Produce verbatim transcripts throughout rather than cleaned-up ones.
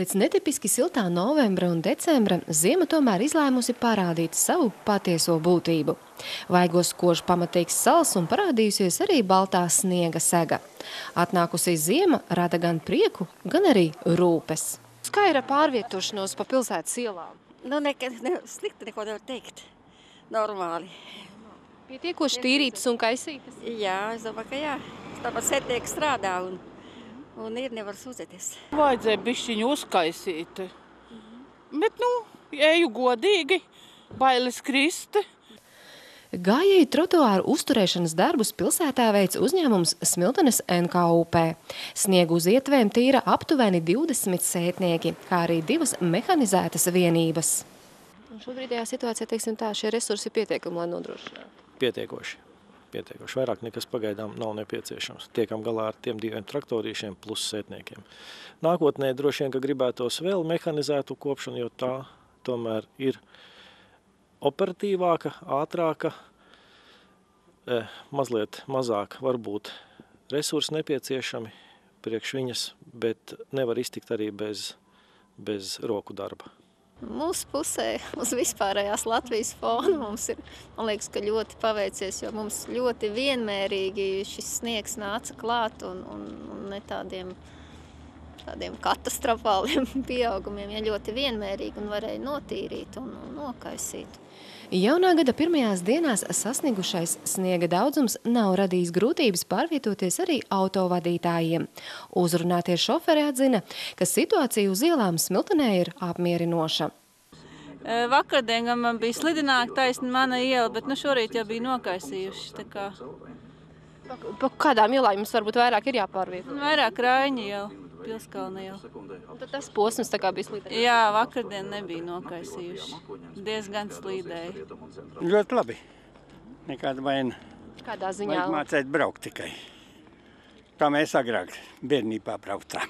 Pēc netipiski siltā novembra un decembra ziema tomēr izlēmusi parādīt savu patieso būtību. Vaigos kož pamatīgs sals un parādījusies arī baltā sniega sega. Atnākusī ziema rada gan prieku, gan arī rūpes. Kā ir ar pārvietošanos pa pilsētas ielām? Nu, nekad ne, slikti neko nevar teikt. Normāli. Pietiekoši tīrītas un kaisītas? Jā, es domāju, ka jā. Tāpat sētnieki strādā un, un ir nevar sūdzēties. Vajadzēja bišķiņu uzkaisīt. Bet, nu, eju godīgi, bailes krist. Gājēju trotuāru uzturēšanas darbus pilsētā veic uzņēmums Smiltenes N K U P. Sniegu uz ietvēm tīra aptuveni divdesmit sētnieki, kā arī divas mehanizētas vienības. Un šobrīdējā situācijā, teiksim tā, šie resursi ir pietiekami, lai nodrošinātu? Pietiekoši. Pietiekoši. Vairāk nekas pagaidām nav nepieciešams. Tiekam galā ar tiem diviem traktorīšiem plus sētniekiem. Nākotnē droši vien, ka gribētos vēl mehanizētu kopšanu, jo tā tomēr ir operatīvāka, ātrāka, eh, mazliet mazāk varbūt resursi nepieciešami priekš viņas, bet nevar iztikt arī bez, bez roku darba. Mūsu pusē, uz vispārējās Latvijas fona mums ir, man liekas, ka ļoti paveicies, jo mums ļoti vienmērīgi šis sniegs nāca klāt un, un, un ne tādiem, tādiem katastrofāliem pieaugumiem, ja ļoti vienmērīgi un varēja notīrīt un, un nokaisīt. Jaunā gada pirmajās dienās sasniegušais sniega daudzums nav radījis grūtības pārvietoties arī autovadītājiem. Uzrunātie šoferi atzina, ka situācija uz ielām Smiltenē ir apmierinoša. Vakardien gan man bija slidināka taisna mana iela, bet nu šorīt jau bija nokaisījuši. Tā kā... Pa, pa kādām ielām jums varbūt vairāk ir jāpārvieto? Vairāk Raiņa iela. Pilskalna jau. Un tad tas posms tā kā bija slīdējis? Jā, vakardien nebija nokaisījuši. Diezgan slīdēja. Ļoti labi. Nekāda vaina. Kādā ziņā? Vajag mācēt braukt tikai. Kā mēs agrāk bērnībā brauktām.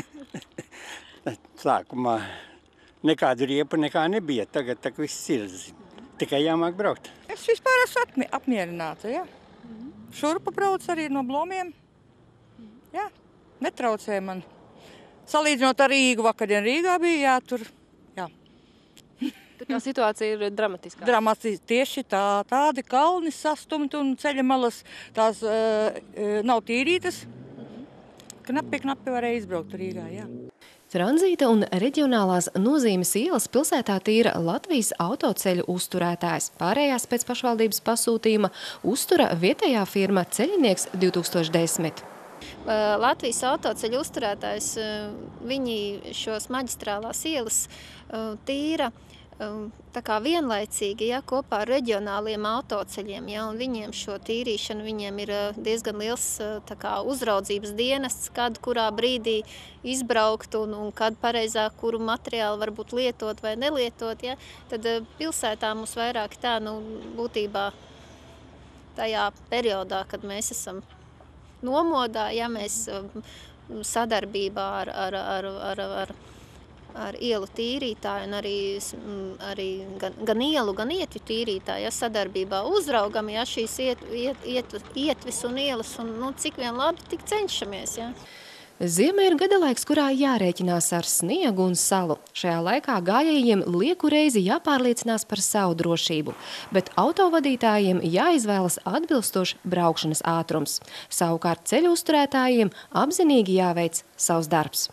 Sākumā nekāda riepa nekā nebija. Tagad tā viss ir. Tikai jāmāk braukt. Es vispār esmu apmierināta, jā. Šurpa brauc arī no Blomiem. Jā, netraucēja man. Salīdzinot ar Rīgu, vakardien Rīgā bija jātur, jā. Tur tā situācija ir dramatiskā. Dramatiski tieši tā, tādi kalni sastumti un ceļa malas tās uh, nav tīrītas. Knapi, knapi varēja izbraukt Rīgā, jā. Tranzīta un reģionālās nozīmes ielas pilsētā tīra Latvijas autoceļu uzturētājs. Pārējās pēc pašvaldības pasūtījuma uztura vietējā firma Ceļinieks divtūkstoš desmit. Latvijas autoceļu uzturētājs, viņi šos maģistrālās ielas tīra tā kā vienlaicīgi, ja, kopā ar reģionāliem autoceļiem, ja, un viņiem šo tīrīšanu, viņiem ir diezgan liels tā kā uzraudzības dienests, kad kurā brīdī izbraukt un, un kad pareizāk kuru materiālu varbūt lietot vai nelietot, ja, tad pilsētā mums vairāk tā, nu, būtībā tajā periodā, kad mēs esam nomodā, ja mēs sadarbībā ar, ar, ar, ar, ar, ar ielu tīrītāju un arī, arī gan, gan ielu, gan ietvi tīrītāju, ja sadarbībā uzraugam, ja šīs iet, iet, iet, ietvis un ielas, un nu, cik vien labi, tik cenšamies, ja. Ziema ir gadalaiks, kurā jārēķinās ar sniegu un salu. Šajā laikā gājējiem lieku reizi jāpārliecinās par savu drošību, bet autovadītājiem jāizvēlas atbilstoši braukšanas ātrums. Savukārt ceļu uzturētājiem apzinīgi jāveic savs darbs.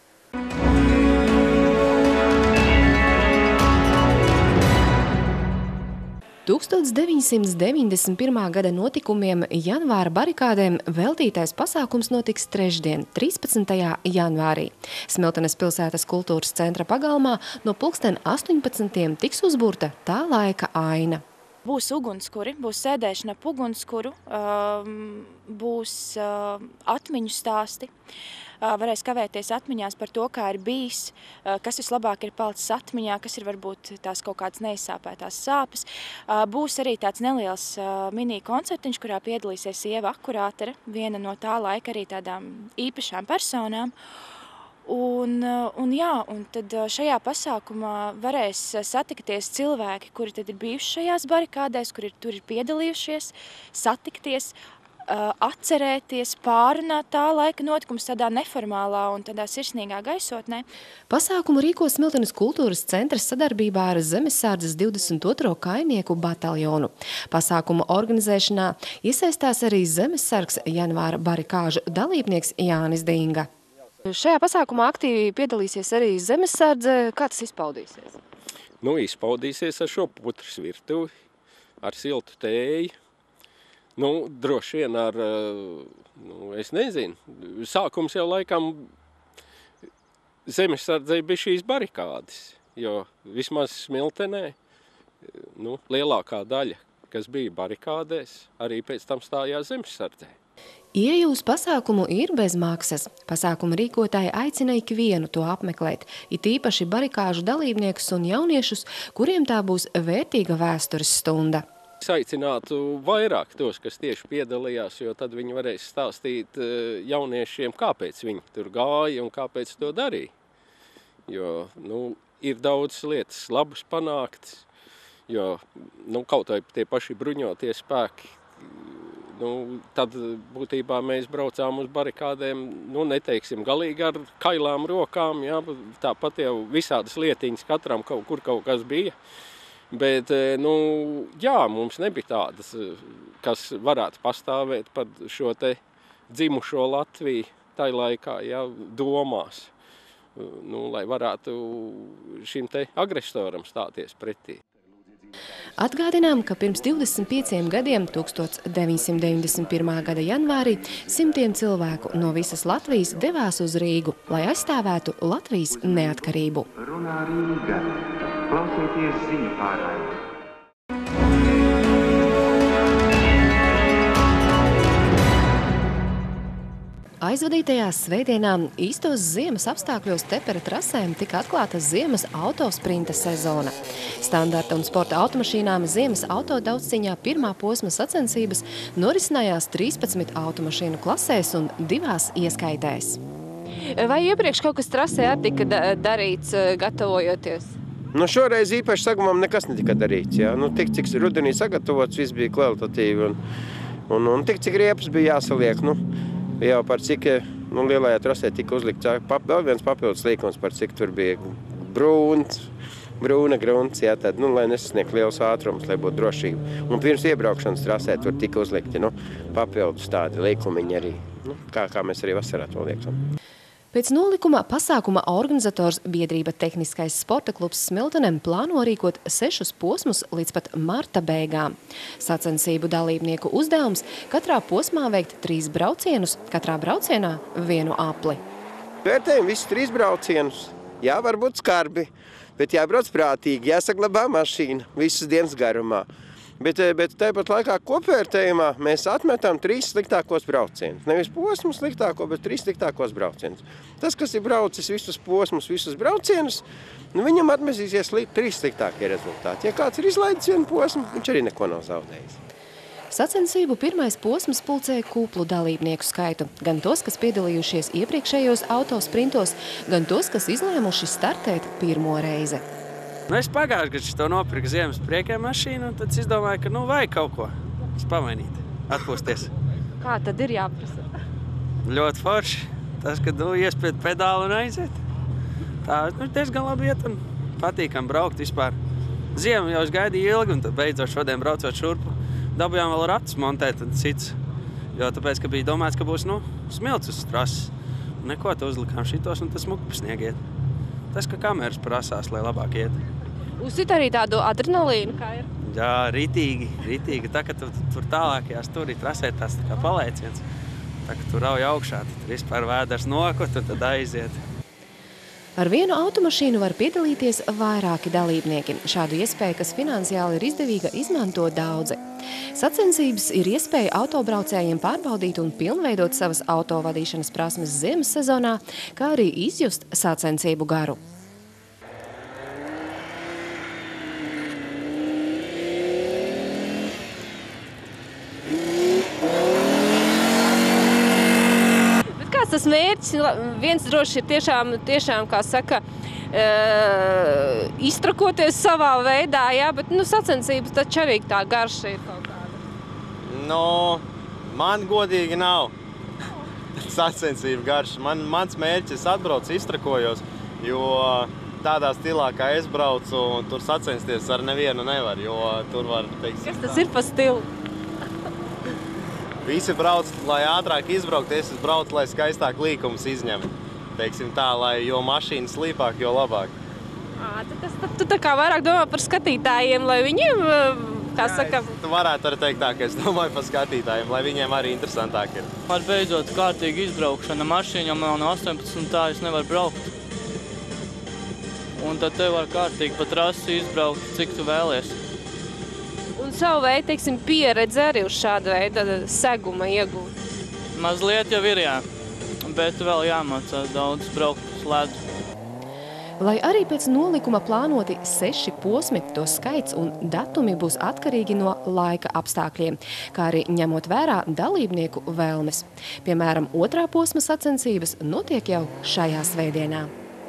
tūkstoš deviņsimt deviņdesmit pirmā gada notikumiem janvāra barikādēm veltītais pasākums notiks trešdien, trīspadsmitajā janvārī. Smiltenes pilsētas kultūras centra pagalmā no pulksten astoņpadsmitiem tiks uzburta tā laika aina. Būs ugunskuri, būs sēdēšana ap ugunskuru, būs atmiņu stāsti. Varēs kavēties atmiņās par to, kā ir bijis, kas vislabāk ir palicis atmiņā, kas ir varbūt tās kaut kādas neizsāpētās sāpes. Būs arī tāds neliels mini koncertiņš, kurā piedalīsies Ieva Akurātere, viena no tā laika arī tādām īpašām personām. Un, un jā, un tad šajā pasākumā varēs satikties cilvēki, kuri tad ir bijuši šajās barikādēs, kuri tur ir piedalījušies, satikties, atcerēties, pārunāt tā laika notikums tādā neformālā un tādā sirsnīgā gaisotnē. Pasākumu rīko Smiltenes kultūras centrs sadarbībā ar Zemesardzes divdesmit otro kainieku bataljonu. Pasākumu organizēšanā iesaistās arī Zemesargs janvāra barikāžu dalībnieks Jānis Dinga. Šajā pasākumā aktīvi piedalīsies arī Zemesardze. Kā tas izpaudīsies? Nu, izpaudīsies ar šo putras virtuvi, ar siltu tēju. Nu, droši vien ar, nu, es nezinu, sākums jau laikam Zemesardzei bija šīs barikādes, jo vismaz Smiltenē, nu, lielākā daļa, kas bija barikādēs, arī pēc tam stājās Zemesardzē. Ieeja uz pasākumu ir bez maksas. Pasākuma rīkotāji aicina ikvienu to apmeklēt, it īpaši barikāžu dalībniekus un jauniešus, kuriem tā būs vērtīga vēstures stunda. Es aicinātu vairāk tos, kas tieši piedalījās, jo tad viņi varēs stāstīt jauniešiem, kāpēc viņi tur gāja un kāpēc to darīja. Jo, nu, ir daudz lietas labas panāktas, jo, nu, kaut vai tie paši bruņotie spēki, nu, tad būtībā mēs braucām uz barikādēm, nu, neteiksim, galīgi ar kailām rokām, jā, tāpat jau visādas lietiņas katram kaut kur kaut kas bija. Bet, nu, jā, mums nebija tādas, kas varētu pastāvēt par šo te dzimušo Latviju tai laikā, jā, domās, nu, lai varētu šim te agresoram stāties pretī. Atgādinām, ka pirms divdesmit pieciem gadiem, tūkstoš deviņsimt deviņdesmit pirmā gada janvārī, simtiem cilvēku no visas Latvijas devās uz Rīgu, lai aizstāvētu Latvijas neatkarību. Runā Rīga. Klausieties ziņu pārraidi. Aizvadītajās svētdienā īstos ziemas apstākļos Tepera trasēm tika atklāta ziemas autosprinta sezona. Standarta un sporta automašīnām ziemas auto daudzciņā pirmā posma sacensības norisinājās trīspadsmit automašīnu klasēs un divās ieskaitēs. Vai iepriekš kaut kas trasē arī tika darīts, gatavojoties? Nu, šoreiz īpaši sagumam nekas netika darīts. Jā. Nu, tik, cik rudenī sagatavots, viss bija kvalitatīvi un, un, un tik, cik riepas bija jāsaliek. Nu, jau par cik nu, lielajā trasē tika uzlikts pap, vēl viens papildus līkums, par cik tur bija brūns, brūna grunts, jā, tad, nu, lai nesasniegt liels ātrums, lai būtu drošība. Un pirms iebraukšanas trasē tur tika uzlikti nu, papildus tādi līkumiņi arī, nu, kā, kā mēs arī vasarā to liekam. Pēc nolikuma pasākuma organizators biedrība Tehniskais sporta klubs Smiltenem plāno rīkot sešus posmus līdz pat marta beigām. Sacensību dalībnieku uzdevums katrā posmā veikt trīs braucienus, katrā braucienā vienu apli. Vērtējam visus trīs braucienus. Jā, varbūt skarbi, bet jābrauc prātīgi, jāsaglabā mašīna visas dienas garumā. Bet, bet tāpat laikā kopvērtējumā mēs atmetam trīs sliktākos braucienus. Nevis posmus sliktāko, bet trīs sliktākos braucienus. Tas, kas ir braucis visus posmus, visus braucienus, nu, viņam atmesīsies trīs sliktākie rezultāti. Ja kāds ir izlaidis vienu posmu, viņš arī neko nav zaudējis. Sacensību pirmais posms pulcēja kuplu dalībnieku skaitu. Gan tos, kas piedalījušies iepriekšējos autosprintos, gan tos, kas izlēmuši startēt pirmo reizi. Nu, es pagājuši, kad to nopirku ziemas priekē mašīnu, un tad es domāju, ka nu vajag kaut ko pamainīt, atpūsties. Kā tad ir jāprasa? Ļoti forši. Tas, kad nu, iespied pedāli un aiziet. Tā nu, diezgan labi iet un patīkam braukt vispār. Ziemu jau es gaidīju ilgi, un tad beidzot šodien braucot šurpu. Dabujām vēl ratus montēt un cits. Jo tāpēc, ka bija domāts, ka būs nu, smilts uz trases. Neko tu uzlikām šitos, un tas smuki pa sniegu iet. Tas, ka kameras prasās, lai labāk iet. Uzsit arī tādu adrenalīnu, kā ir? Jā, ritīgi, ritīgi. Tā, ka tu tur tālākajās turī trasē tās tā kā palaiciens. Tā, ka tu rauj augšā, tad vispār vēders nokut un tad aiziet. Ar vienu automašīnu var piedalīties vairāki dalībnieki. Šādu iespēju, kas finansiāli ir izdevīga, izmanto daudzi. Sacensības ir iespēja autobraucējiem pārbaudīt un pilnveidot savas autovadīšanas prasmes ziemas sezonā, kā arī izjust sacensību garu. Tas mērķis viens droši ir tiešām, tiešām kā saka, e, iztrakoties savā veidā, jā, bet nu, sacensības taču arī tā garša ir kaut kāda. Nu, Man godīgi nav sacensību garš. Man, mans mērķis, es atbraucu, iztrakojos, jo tādā stilā, kā es braucu, tur sacensties ar nevienu nevar, jo tur var, teiksim... Kas tas ir pa stilu? Visi brauc, lai ātrāk izbraukt, es braucu, lai skaistāk līkumus izņem. Teiksim tā, lai jo mašīna slīpāk, jo labāk. À, tu, tas, tu tā kā vairāk domā par skatītājiem, lai viņiem, kā Jā, saka... Es, tu varētu arī teikt tā, ka es domāju par skatītājiem, lai viņiem arī interesantāk ir. Man beidzot kārtīgi izbraukšana mašīna, jo man no astoņpadsmit tā es nevaru braukt. Un tad tev var kārtīgi pa trasi izbraukt, cik tu vēlies. Un savu veidu, teiksim, pieredzi arī uz šāda veida seguma iegūt. Mazliet jau ir, jā. Bet vēl jāmācās daudz braukt uz ledu. Lai arī pēc nolikuma plānoti seši posmi, to skaits un datumi būs atkarīgi no laika apstākļiem, kā arī ņemot vērā dalībnieku vēlmes. Piemēram, otrā posma sacensības notiek jau šajā svētdienā.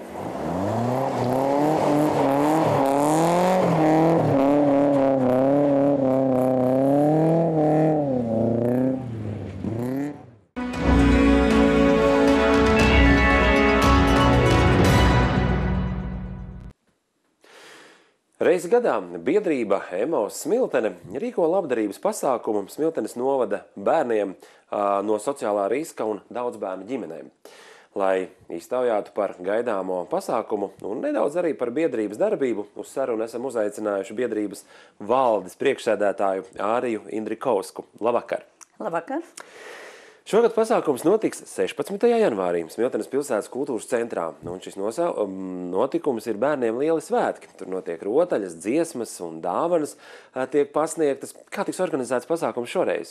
Reizi gadā biedrība Emaus Smiltene rīko labdarības pasākumu Smiltenes novada bērniem no sociālā riska un daudz bērnu ģimenēm. Lai iztaujātu par gaidāmo pasākumu un nedaudz arī par biedrības darbību, uz sarunu esam uzaicinājuši biedrības valdes priekšsēdētāju Āriju Indrikovsku. Labvakar! Labvakar! Šogad pasākums notiks sešpadsmitajā janvārī Smiltenes pilsētas kultūras centrā, un šis notikums ir bērniem lieli svētki. Tur notiek rotaļas, dziesmas un dāvanas tiek pasniegtas. Kā tiks organizēts pasākums šoreiz?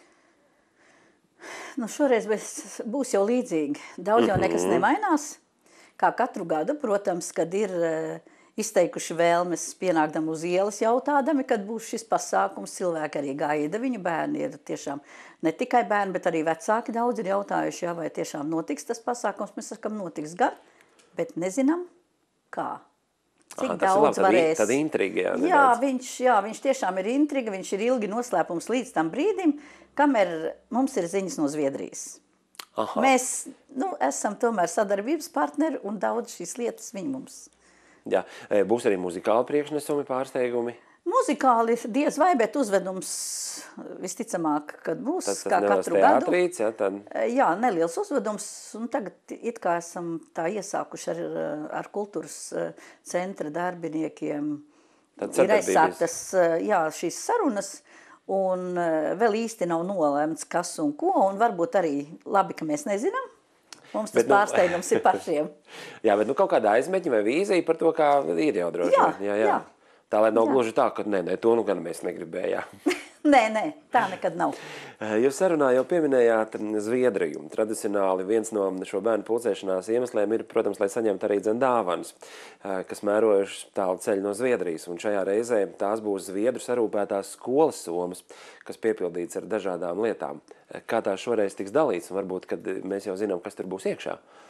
Nu, šoreiz būs jau līdzīgi. Daudz jau nekas nemainās. Kā katru gadu, protams, kad ir izteikuši vēlmes pienākdam uz ielas jautādami, kad būs šis pasākums, cilvēki arī gaida viņu, bērni ir tiešām ne tikai bērni, bet arī vecāki daudz ir jautājuši, jā, vai tiešām notiks tas pasākums. Mēs sakam, notiks gan, bet nezinām, kā. Cik Aha, daudz labi, varēs. Tad intriga, jā, jā, viņš, jā, viņš tiešām ir intriga, viņš ir ilgi noslēpums līdz tam brīdim, kamēr mums ir ziņas no Zviedrijas. Aha. Mēs nu, esam tomēr sadarbības partneri un daudz šīs lietas viņi mums. Jā, būs arī muzikāli priekšnesumi, pārsteigumi? Muzikāli diez vai, bet uzvedums visticamāk, kad būs, tas, kā katru gadu. Teātrīts, jā, tad... jā, neliels uzvedums, un tagad it kā esam tā iesākuši ar, ar kultūras centra darbiniekiem. Tad ir aizsāktas jā, šīs sarunas, un vēl īsti nav nolēmts, kas un ko, un varbūt arī labi, ka mēs nezinām. Mums tas bet, pārsteigums nu, ir pašiem. Jā, bet nu kaut kāda aizmetņa vai vīzija par to, kā ir jau droši. Jā, jā, jā. jā. Tā, lai nav jā. Gluži tā, ka nē, nē, to nu gan mēs negribējām. Nē, nē, tā nekad nav. Jūs sarunā jau pieminējāt Zviedriju. Tradicionāli viens no šo bērnu pulcēšanās iemesliem ir, protams, lai saņemtu arī dzen dāvanas, kas mērojuši tālu ceļu no Zviedrijas. Un šajā reizē tās būs Zviedru sarūpētās skolas somas, kas piepildīts ar dažādām lietām. Kā tā šoreiz tiks dalīts, un varbūt, kad mēs jau zinām, kas tur būs iekšā?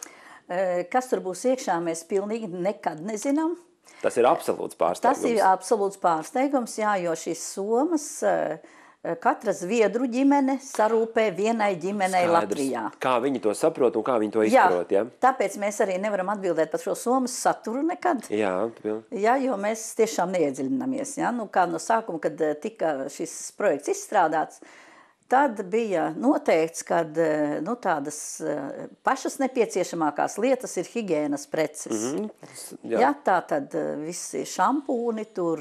Kas tur būs iekšā, mēs pilnīgi nekad nezinām. Tas ir absolūts pārsteigums. Tas ir absolūts pārsteigums, jā, jo šīs somas katra zviedru ģimene sarūpē vienai ģimenei Skaidrs. Latvijā. Kā viņi to saprot un kā viņi to izprot, jā? Jā, tāpēc mēs arī nevaram atbildēt par šo somas saturu nekad. Jā, jā, jo mēs tiešām neiedziļinamies. Jā? Nu, kā no sākuma, kad tika šis projekts izstrādāts, tad bija noteikts, ka nu, tādas pašas nepieciešamākās lietas ir higienas preces. Mm-hmm. Jā. Jā, tā tad visi šampūni, tur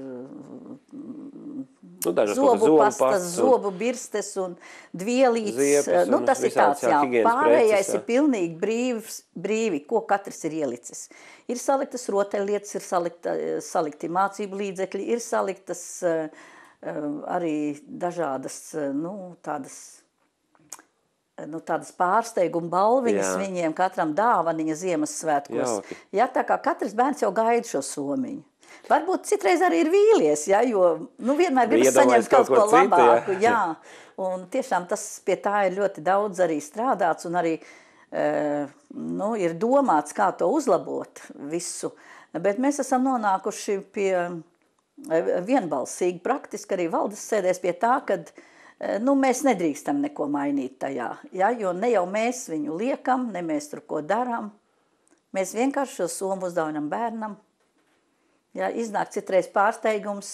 nu, zobu pastas, zobu birstes un dvielītes. Nu, tas ir tāds, jā, pārējais preces, ir pilnīgi brīvs, brīvi, ko katrs ir ielicis. Ir saliktas rotaļlietas, ir salikta, salikti mācību līdzekļi, ir saliktas arī dažādas, nu, tādas, nu, tādas pārsteiguma balviņas jā. Viņiem, katram dāvaniņa Ziemassvētkos. Jauki. Jā, tā kā katrs bērns jau gaida šo somiņu. Varbūt citreiz arī ir vīlies, jā, jo, nu, vienmēr gribas saņemt kaut ko citu, labāku, jā. jā. Un tiešām tas pie tā ir ļoti daudz arī strādāts un arī, nu, ir domāts, kā to uzlabot visu. Bet mēs esam nonākuši pie vienbalsīgi praktiski arī valdes sēdēs pie tā, kad nu, mēs nedrīkstam neko mainīt tajā, ja, jo ne jau mēs viņu liekam, ne mēs tur ko darām. Mēs vienkārši šo somu uzdāvinam bērnam. Ja, iznāk citreiz pārsteigums,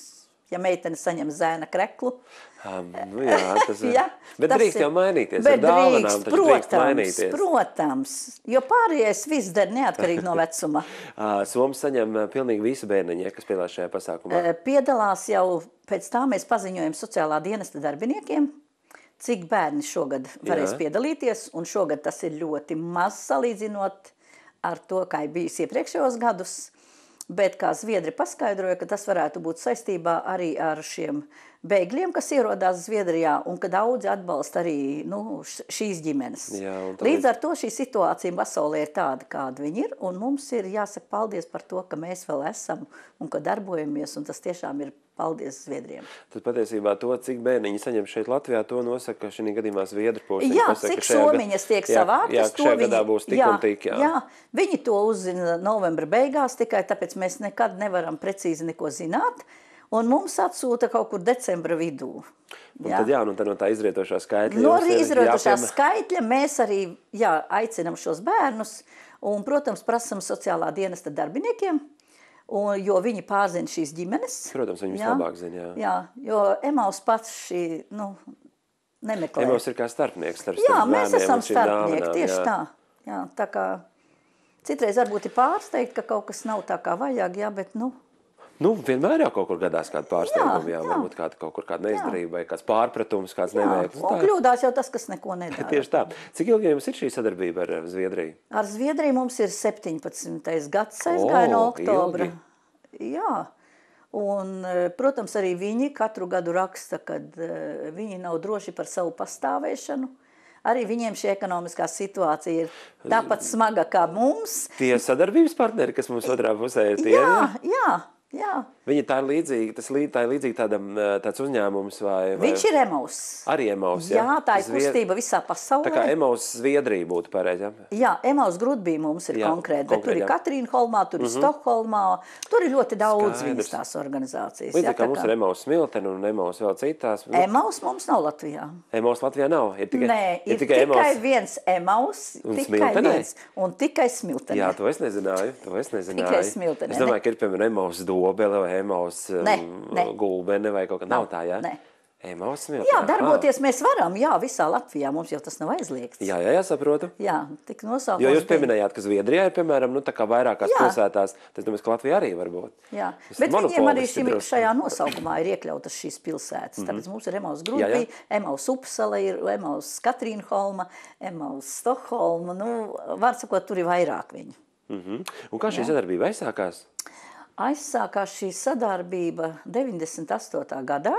ja meitene saņem zēna kreklu. Um, nu jā, tas ir. ja, bet tas drīkst ir, jau mainīties bet ar dāvanām, drīkst, taču drīkst mainīties. Protams, jo pārējais viss der neatkarīgi no vecuma. Somas saņem pilnīgi visi bērniņi, kas piedalās šajā pasākumā. Piedalās jau, pēc tā mēs paziņojam sociālā dienesta darbiniekiem, cik bērni šogad varēs jā. Piedalīties, un šogad tas ir ļoti maz salīdzinot ar to, kā ir bijis iepriekšējos gadus. Bet, kā Zviedri paskaidroja, ka tas varētu būt saistībā arī ar šiem bēgļiem, kas ierodās Zviedrijā, un ka daudzi atbalsta arī nu, šīs ģimenes. Jā, Līdz ar to šī situācija pasaulē ir tāda, kāda viņi ir, un mums ir jāsaka paldies par to, ka mēs vēl esam un ka darbojamies, un tas tiešām ir paldies Zviedriem. Tad patiesībā to, cik bērniņi saņem šeit Latvijā, to nosaka šī gadījumā Zviedru pusi. Jā, pasaka, cik somiņas tiek savāktas. Jā, ka šajā viņi, gadā būs tik jā, un tik. Jā. jā, viņi to uzzina novembra beigās, tikai tāpēc mēs nekad nevaram precīzi neko zināt, un mums atsūta kaut kur decembra vidū. Un jā. Tad jā, nu tad no tā izrietošā skaitļa. No izrietošā jāpiem... skaitļa mēs arī jā, aicinam šos bērnus, un, protams, prasam sociālā dienesta darbiniekiem, Un, jo viņi pārzina šīs ģimenes. Protams, viņi vislabāk zina, jā. Jā, jo Emaus pats šī, nu, nemeklē. Emaus ir kā starpnieks starp jā, starp mēs esam starpnieki, dāvanām, tieši jā. tā. Jā, tā kā citreiz varbūt ir pārsteigt, ka kaut kas nav tā kā vajag, jā, bet, nu. Nu, vienmēr jau kaut kur gadās kāda pārsteiguma, jā, jā, jā. Varbūt kāda, kaut kur kāda neizdarība vai kāds pārpratums, kāds neveikls. Un kļūdās jau tas, kas neko nedara. Tieši tā. Cik ilgi jums ir šī sadarbība ar Zviedriju? Ar Zviedriju mums ir septiņpadsmitais gads aizgāja no oktobra. Ilgi. Jā. Un, protams, arī viņi katru gadu raksta, kad viņi nav droši par savu pastāvēšanu. Arī viņiem šī ekonomiskā situācija ir tāpat smaga kā mums. Tie sadarbības partneri, kas mums otrā pusē ir tie? Jā, jā. Jā. Viņi tā ir līdzīgi, tas līd, tā ir līdzīgi tādam, tāds uzņēmums vai... vai... Viņš ir Emaus. Arī Emaus, jā? Jā, tā ir Zvied... kustība visā pasaulē. Tā kā Emaus Zviedrija būtu pareizi, jā? Jā, Emaus Grudbija mums ir jā, konkrēti, bet konkrēt, tur ir jā. Katrīna Holmā, tur ir mm -hmm. Stokholmā, tur ir ļoti daudz viņas tās organizācijas. Līdzīgi kā mums ir Emaus Smiltene un Emaus vēl citās. Emaus mums nav Latvijā. Emaus Latvijā nav? Ir tikai, Nē, ir, ir tikai, tikai Emaus... viens Emaus, un tikai Smiltenē? viens, un tikai Smiltenē. Jā, to es nezināju, to es nezināju. Tikai Smiltenē. Es domāju, ka ir, piemēram, Emaus Dobele vai Emaus Ne, ne. Gulbene vai kaut kā nav tā, jā? Ne. Emaus Smiltenē. Jā, darboties ah. mēs varam, jā, visā Latvijā, mums jau tas nav aizliegts. Jā, jā, jā, saprotu. Jā, tik nosaukums. Jo jūs pieminējāt, ka Zviedrijā ir, piemēram, nu tā kā vairākās jā. pilsētās, tas domāju, ka Latvijā arī var būt. Jā, es bet viņiem arī šim, šajā nosaukumā ir iekļautas šīs pilsētas. Mm -hmm. Tāpēc mums ir Emaus Grudbija, Emaus Upsala, ir Emaus Katrīna Holma, Emaus Stokholma, nu, var sakot, tur ir vairāk viņu. Mm -hmm. Un kā šī sadarbība aizsākās? Aizsākās šī sadarbība deviņdesmit astotā gadā,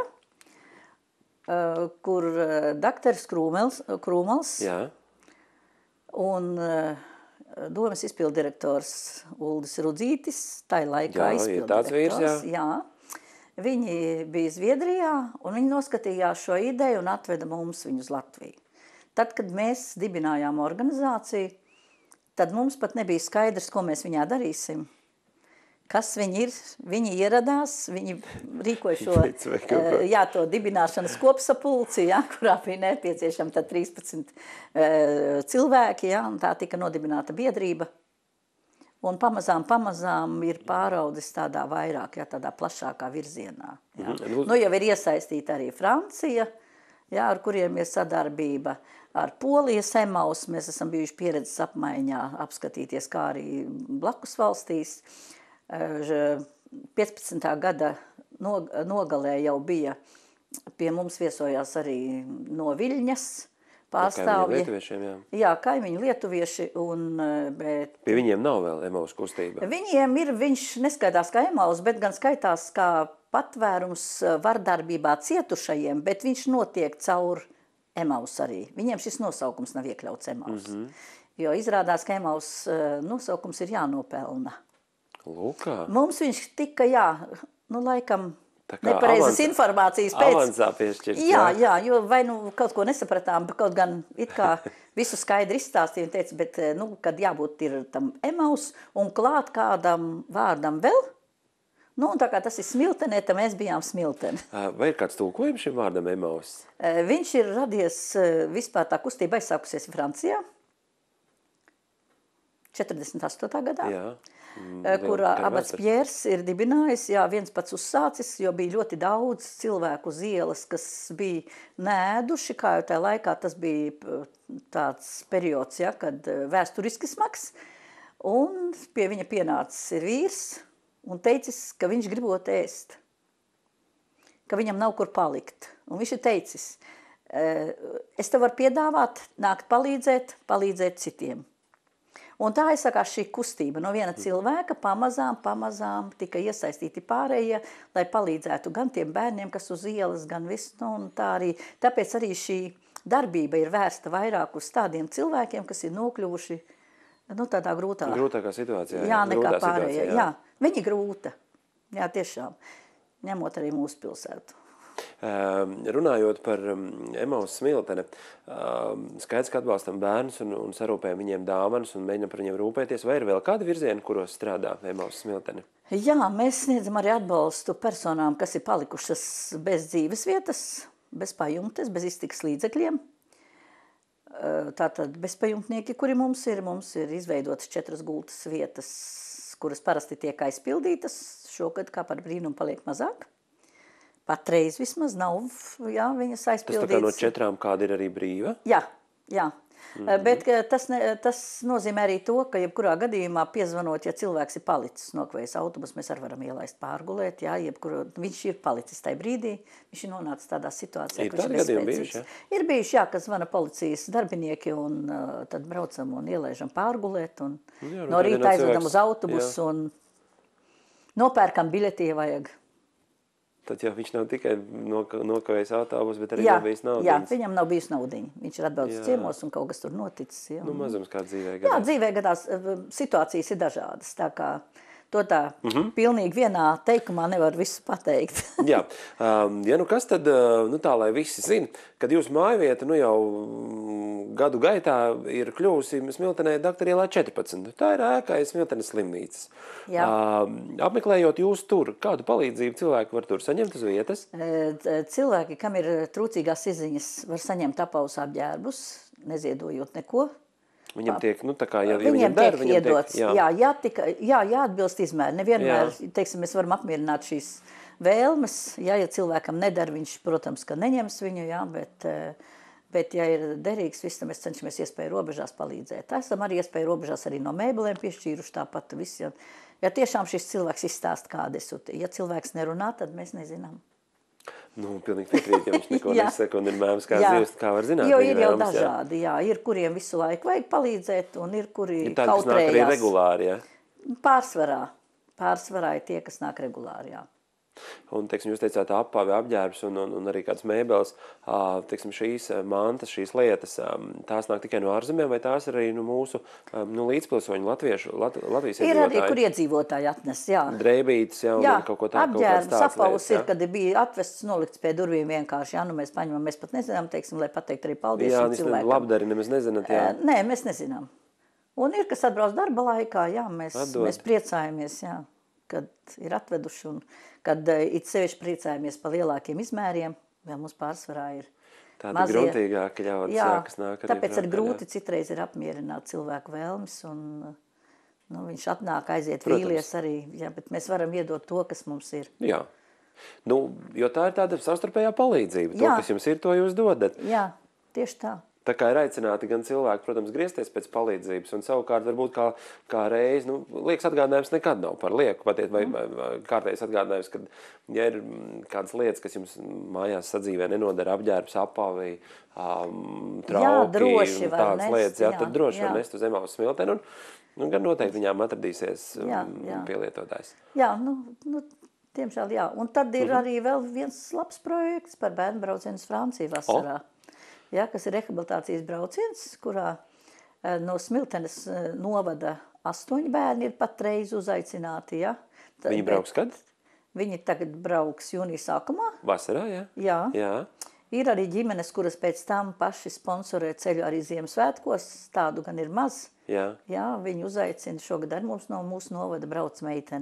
kur daktars Krūmels, Krūmels Jā. un domas izpildirektors Uldis Rudzītis, tai laikā izpildirektors, jā. jā, viņi bija Zviedrijā un viņi noskatījās šo ideju un atveda mums viņu uz Latviju. Tad, kad mēs dibinājām organizāciju, tad mums pat nebija skaidrs, ko mēs viņā darīsim. Kas viņi ir, viņi ieradās, viņi rīkoja šo, jā, to dibināšanas kopsapulci, jā, kurā bija nepieciešami tad trīspadsmit uh, cilvēki, jā, un tā tika nodibināta biedrība. Un pamazām, pamazām ir pāraudis tādā vairāk, jā, tādā plašākā virzienā. Jā. Mm-hmm. Nu, jau ir iesaistīta arī Francija, jā, ar kuriem ir sadarbība. Ar Polijas Emaus mēs esam bijuši pieredzes apmaiņā apskatīties, kā arī blakus valstīs. piecpadsmitā gada nogalē jau bija, pie mums viesojās arī no Viļņas pārstāvji. Kaimiņi lietuviešiem, jā. Jā, kaimiņi lietuvieši, un, bet... Pie viņiem nav vēl Emaus kustība. Viņiem ir, viņš neskaitās kā Emaus, bet gan skaitās kā patvērums vardarbībā cietušajiem, bet viņš notiek caur Emaus arī. Viņiem šis nosaukums nav iekļauts Emaus. Mm -hmm. Jo izrādās, ka Emaus nosaukums ir jānopelna. Lūkā. Mums viņš tika, jā, nu laikam nepareizes avans, informācijas pēc. Avansā piešķirts, jā. Jā, jā, jo vai nu kaut ko nesapratām, bet kaut gan it kā visu skaidri izstāstīja un teica, bet, nu, kad jābūt ir tam Emaus un klāt kādam vārdam vēl, Nu, un tā kā tas ir Smiltenē, tad mēs bijām Smiltene. Vai ir kāds tulkojums šim vārdam Emaus? Viņš ir radies, vispār tā kustība aizsākusies Francijā, četrdesmit astotā gadā, jā. Mm, kurā abats Pjērs ir dibinājis, jā, viens pats uzsācis, jo bija ļoti daudz cilvēku uz ielas, kas bija nēduši, kā jau tajā laikā tas bija tāds periods, ja, kad vēsturiski smags, un pie viņa pienācis ir vīrs, un teicis, ka viņš gribot ēst, ka viņam nav kur palikt. Un viņš ir teicis, es tev varu piedāvāt, nākt palīdzēt, palīdzēt citiem. Un tā aizsākās šī kustība. No viena cilvēka pamazām, pamazām tika iesaistīti pārējie, lai palīdzētu gan tiem bērniem, kas uz ielas, gan visu. Nu, un tā arī, tāpēc arī šī darbība ir vērsta vairāk uz tādiem cilvēkiem, kas ir nokļuvuši nu, tādā grūtā, grūtākā situācijā. Jā, nekā pārējie. Situācijā, jā. jā, viņi grūta. Jā, tiešām. Ņemot arī mūsu pilsētu. Uh, runājot par um, Emaus Smiltene, uh, skaidrs, ka atbalstam bērnus un, un sarūpējam viņiem dāvanas un mēģinam par viņiem rūpēties. Vai ir vēl kādi virzieni, kuros strādā Emaus Smiltene? Jā, mēs sniedzam arī atbalstu personām, kas ir palikušas bez dzīves vietas, bez pajumtes, bez iztikas līdzekļiem. Tātad bezpajumtnieki, kuri mums ir, mums ir izveidotas četras gultas vietas, kuras parasti tiek aizpildītas. Šogad kā par brīnumu paliek mazāk. Patreiz vismaz nav, jā, viņas aizpildītas. Tas tā kā no četrām kāda ir arī brīva? Jā, jā. Mm-hmm. Bet tas, ne, tas nozīmē arī to, ka jebkurā gadījumā piezvanot, ja cilvēks ir palicis nokavējis autobus, mēs arī varam ielaist pārgulēt, jā, jebkuru, viņš ir palicis tajā brīdī, viņš ir nonācis tādā situācijā, ir tādi gadījumi bijuši, jā? Ir bijuši, jā, ka zvana policijas darbinieki un uh, tad braucam un ielaižam pārgulēt un jā, no rīta aizvedam uz autobusu jā. Un nopērkam biļeti, ja vajag. Tad jau viņš nav tikai nokavējis autobus, bet arī jā, nav bijis naudiņas. Jā, viņam nav bijis naudiņa. Viņš ir atbraucis ciemos un kaut kas tur noticis. Jā. Nu, mazums kā dzīvē gadās. Jā, dzīvē gadās. Situācijas ir dažādas. Tā kā to tā mm-hmm. pilnīgi vienā teikumā nevar visu pateikt. Jā, um, ja nu kas tad, nu tā, lai visi zina, kad jūsu mājvieta nu jau gadu gaitā ir kļuvusi Smiltenē Dakterielā četrpadsmit. Tā ir ēka aiz Smiltenes slimnīcas. Jā. Um, apmeklējot jūs tur, kādu palīdzību cilvēki var tur saņemt uz vietas? Cilvēki, kam ir trūcīgās izziņas, var saņemt apaus apģērbus, neziedojot neko. Viņam tiek, nu tā kā, ja, ja viņam viņam der, tiek viņam iedots, tiek, jā. Jā, jā, tika, jā, jāatbilst izmēri. Nevienmēr, jā. Teiksim, mēs varam apmierināt šīs vēlmes, jā, ja cilvēkam nedara, viņš, protams, ka neņems viņu, jā, bet, bet ja ir derīgs, viss, tad mēs cenšamies iespēju robežās palīdzēt. Esam arī iespēju robežās arī no mēbelēm piešķīruši tāpat viss, ja, ja tiešām šis cilvēks izstāst kādu esot. Ja cilvēks nerunā, tad mēs nezinām. Nu, pilnīgi piekrīt, ja viņš neko nesaka un ir mēms kā zivs, kā var zināt. Jo ir jau mēms, dažādi, jā. jā, ir kuriem visu laiku vajag palīdzēt un ir kuri ir tādi, kautrējās. Kas nāk arī regulāri, jā? Pārsvarā, pārsvarā ir tie, kas nāk regulāri, jā. Un, teiksim, jūs teicāt apāvi apģērbs un, un, un arī kāds mēbeles, teiksim, šīs mantas, šīs lietas, tās nāk tikai no ārzemēm vai tās ir arī no mūsu nu, līdzpilsoņu latviešu, Lat, Latvijas ir iedzīvotāji? Ir arī, kur iedzīvotāji atnes, jā. Drēbītes, jā, un jā, kaut ko tā, apģērbs, kaut kāds apavus ir, kad bija atvests, nolikts pie durvīm vienkārši, jā, nu mēs paņemam, mēs pat nezinām, teiksim, lai pateikt arī paldies jā, šim cilvēkam. Jā, labdari nemaz nezināt, jā. Nē, mēs nezinām. Un ir, kas atbrauc darba laikā, jā, mēs, mēs priecājamies, jā, kad ir atveduši un kad uh, it sevišķi priecājamies par lielākiem izmēriem, vēl mums pārsvarā ir tādi mazie. Gruntīgāki ļaudis, jā, kas nāk arī tāpēc prātā, ar grūti jā. Citreiz ir apmierināt cilvēku vēlmes, un nu, viņš atnāk, aiziet vīlies arī, jā, bet mēs varam iedot to, kas mums ir. Jā, nu, jo tā ir tāda savstarpējā palīdzība, to, jā. Kas jums ir, to jūs dodat. Jā, tieši tā. Tā kā ir aicināti gan cilvēki, protams, griezties pēc palīdzības, un savukārt varbūt kā, kā reiz, nu, liekas atgādinājums nekad nav par lieku, patiet, vai, vai, vai kārtējs atgādinājums, kad, ja ir kādas lietas, kas jums mājās sadzīvē nenodara, apģērbs, apavi, um, trauki, jā, droši var tādas nest, lietas, jā, jā, tad droši jā. Var nest uz Emaus Smilteni, un, un gan noteikti viņām atradīsies um, jā, jā. pielietotājs. Jā, nu, nu, tiemžēl jā. Un tad ir Mhm. arī vēl viens labs projekts par bērnu braucienu uz Franciju vasarā. O? Ja, kas ir rehabilitācijas brauciens, kurā no Smiltenes novada astoņi bērni ir patreiz uzaicināti. Ja. Tad, viņi brauks kad? Viņi tagad brauks jūnijas sākumā. Vasarā, jā? Jā. jā. Ir arī ģimenes, kuras pēc tam paši sponsorē ceļu arī Ziemassvētkos, tādu gan ir maz. Jā. Jā, viņi uzaicina šogad ar mums no mūsu novada brauc meitene.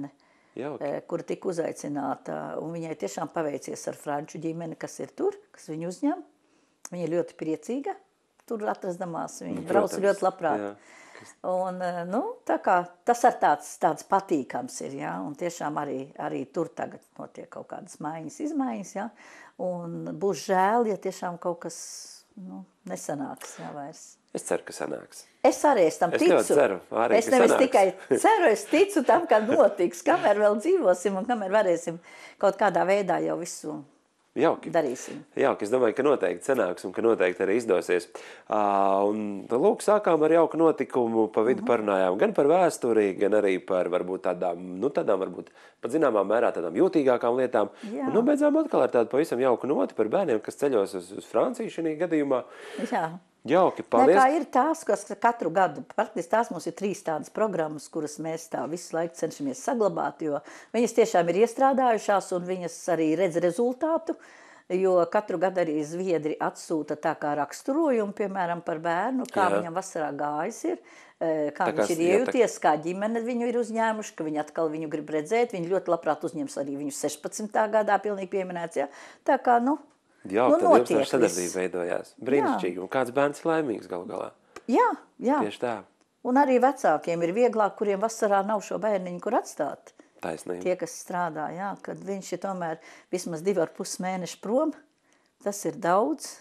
Jauki. Kura tika uzaicināta, un viņai tiešām paveicies ar franču ģimeni, kas ir tur, kas viņu uzņem. Viņa ir ļoti priecīga, tur atrasdamās, viņa brauc ļoti labprāt. Jā. Un, nu, tā kā tas ar tāds, tāds patīkams ir, jā, un tiešām arī, arī tur tagad notiek kaut kādas maiņas, izmaiņas, jā, un būs žēl, ja tiešām kaut kas, nu, nesanāks, jā, vairs. Es ceru, ka sanāks. Es arī es tam es ticu. Es ceru, arī, es nevis sanāks. Tikai ceru, es ticu tam, ka notiks, kamēr vēl dzīvosim un kamēr varēsim kaut kādā veidā jau visu Jauki. Darīsim. Jauki, es domāju, ka noteikti sanāks un ka noteikti arī izdosies. Uh, un lūk, sākām ar jauku notikumu, pa vidu uh-huh. parunājām gan par vēsturi, gan arī par varbūt tādām, nu tādām varbūt pat zināmā mērā tādām jūtīgākām lietām. Jā. Un nobeidzām atkal ar tādu pavisam jauku noti par bērniem, kas ceļos uz, uz Franciju šī gadījumā. Jā. Jauki, paldies. Nekā ir tās, kas katru gadu, praktiski tās mums ir trīs tādas programmas, kuras mēs tā visu laiku cenšamies saglabāt, jo viņas tiešām ir iestrādājušās un viņas arī redz rezultātu, jo katru gadu arī Zviedri atsūta tā kā raksturojumu, piemēram, par bērnu, kā jā. Viņam vasarā gājis ir, kā tā viņš ir iejuties, kā ģimene viņu ir uzņēmuši, ka viņi atkal viņu grib redzēt, viņi ļoti labprāt uzņems arī viņu sešpadsmitā gadā, pilnīgi pieminēts, jā. Tā kā, nu, Jā, nu, tad jums ar sadarbību veidojās. Brīnišķīgi. Jā. Un kāds bērns ir laimīgs galu galā. Jā, jā. Tieši tā. Un arī vecākiem ir vieglāk, kuriem vasarā nav šo bērniņu, kur atstāt. Taisnība. Tie, kas strādā, jā, kad viņš ir tomēr vismaz divi ar pus mēneši prom, tas ir daudz.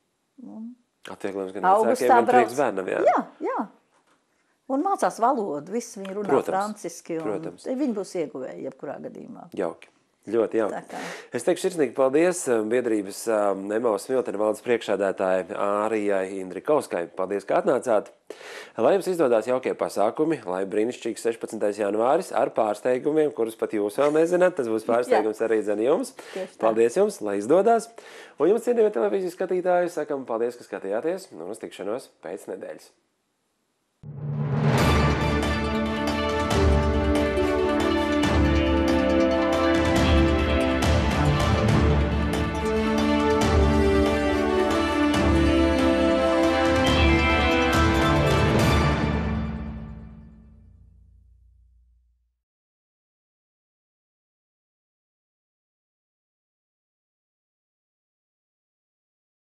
Atvieglojums gan vecākiem, gan prieks bērnam, jā. Jā, jā. Un mācās valodu, visi viņi runā protams, franciski, un protams. Viņi būs ieguvēji jebkurā gadījumā. Jauki. Ļoti jauki. Es teikšu sirsnīgi paldies biedrības Emaus Smiltene valdes priekšsēdētāji Ārijai Indrikauskai. Paldies, ka atnācāt. Lai jums izdodās jaukie pasākumi, lai brīnišķīgs sešpadsmitais janvāris ar pārsteigumiem, kurus pat jūs vēl nezināt, tas būs pārsteigums arī zem jums. Paldies jums, lai izdodās. Un jums, cienījamie televīzijas skatītāji, sakam paldies, ka skatījāties, un uz tikšanos pēc nedēļas.